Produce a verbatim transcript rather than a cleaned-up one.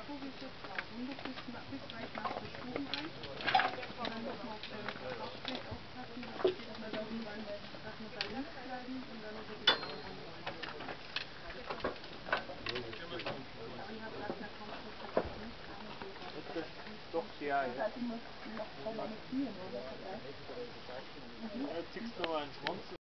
so wie es jetzt runter bis, bis weit nach den Stuben rein. Und dann muss man auf den Kraftfeld aufpassen, dass man da irgendwann, dass man da links bleiben und dann über die Zaun runter. Doch, ja, ja. Also muss noch kommunizieren, oder? Jetzt siehst du mal einen Schwanz.